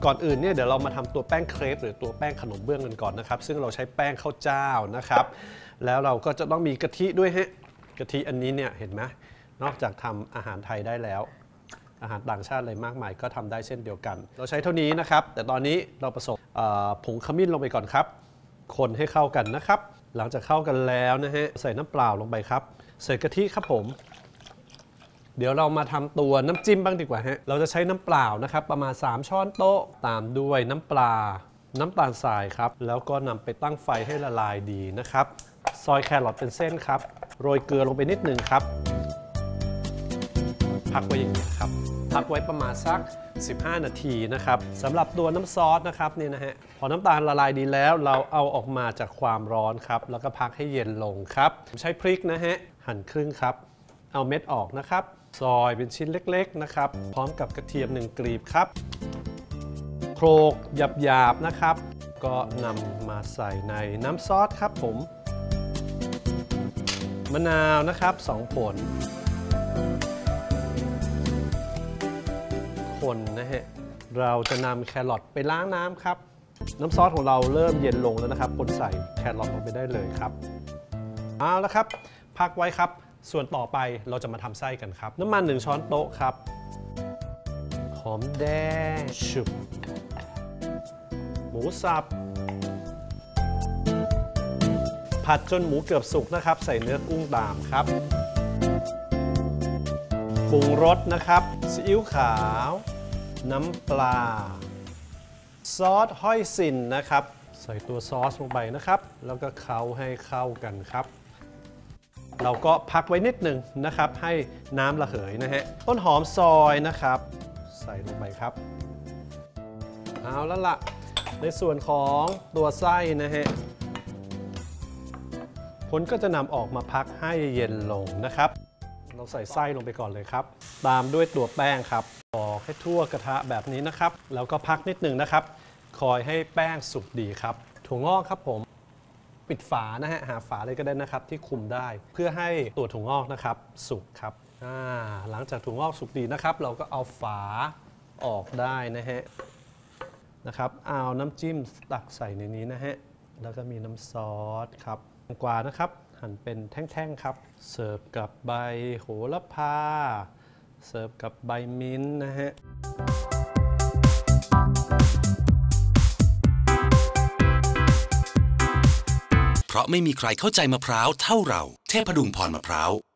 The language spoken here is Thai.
ก่อนอื่นเนี่ยเดี๋ยวเรามาทำตัวแป้งเครปหรือตัวแป้งขนมเบื้องกันก่อนนะครับซึ่งเราใช้แป้งข้าวเจ้านะครับแล้วเราก็จะต้องมีกะทิด้วยฮะกะทิอันนี้เนี่ยเห็นไหมนอกจากทำอาหารไทยได้แล้วอาหารต่างชาติอะไรมากมายก็ทำได้เช่นเดียวกันเราใช้เท่านี้นะครับแต่ตอนนี้เราผสมผงขมิ้นลงไปก่อนครับคนให้เข้ากันนะครับหลังจากเข้ากันแล้วนะฮะใส่น้ำเปล่าลงไปครับใส่กะทิครับผมเดี๋ยวเรามาทำตัวน้ำจิ้มบ้างดีกว่าฮะเราจะใช้น้ำเปล่านะครับประมาณ3ช้อนโต๊ะตามด้วยน้ำปลาน้ำตาลทรายครับแล้วก็นำไปตั้งไฟให้ละลายดีนะครับซอยแครอทเป็นเส้นครับโรยเกลือลงไปนิดนึงครับพักไว้อย่างนี้ครับพักไว้ประมาณสัก15 นาทีนะครับสำหรับตัวน้ำซอสนะครับนี่นะฮะพอน้ำตาลละลายดีแล้วเราเอาออกมาจากความร้อนครับแล้วก็พักให้เย็นลงครับใช้พริกนะฮะหั่นครึ่งครับเอาเม็ดออกนะครับซอยเป็นชิ้นเล็กๆนะครับพร้อมกับกระเทียม1 กลีบครับโขลกหยาบๆนะครับก็นำมาใส่ในน้ำซอสครับผมมะนาวนะครับ2 ผลคนนะฮะเราจะนำแครอทไปล้างน้ำครับน้ำซอสของเราเริ่มเย็นลงแล้วนะครับคนใส่แครอทลงไปได้เลยครับเอาละครับพักไว้ครับส่วนต่อไปเราจะมาทำไส้กันครับน้ำมัน1 ช้อนโต๊ะครับหอมแดงชุบหมูสับผัดจนหมูเกือบสุกนะครับใส่เนื้อกุ้งตามครับปรุงรสนะครับซีอิ๊วขาวน้ำปลาซอสห้อยสินนะครับใส่ตัวซอสลงไปนะครับแล้วก็เคล้าให้เข้ากันครับเราก็พักไว้นิดหนึ่งนะครับให้น้ำระเหยนะฮะต้นหอมซอยนะครับใส่ลงไปครับเอาแล้วล่ะในส่วนของตัวไส้นะฮะผลก็จะนำออกมาพักให้เย็นลงนะครับเราใส่ไส้ลงไปก่อนเลยครับตามด้วยตัวแป้งครับปอกให้ทั่วกระทะแบบนี้นะครับแล้วก็พักนิดหนึ่งนะครับคอยให้แป้งสุกดีครับถั่วงอกครับผมปิดฝานะฮะหาฝาเลยก็ได้นะครับที่คุมได้เพื่อให้ตัวถั่วงอกนะครับสุกครับหลังจากถั่วงอกสุกดีนะครับเราก็เอาฝาออกได้นะฮะนะครับเอาน้ำจิ้มตักใส่ในนี้นะฮะแล้วก็มีน้ำซอสครับแตงกวานะครับหั่นเป็นแท่งๆครับเสิร์ฟกับใบโหระพาเสิร์ฟกับใบมิ้นท์นะฮะเพราะไม่มีใครเข้าใจมะพร้าวเท่าเราเทพดุงพรมะพร้าว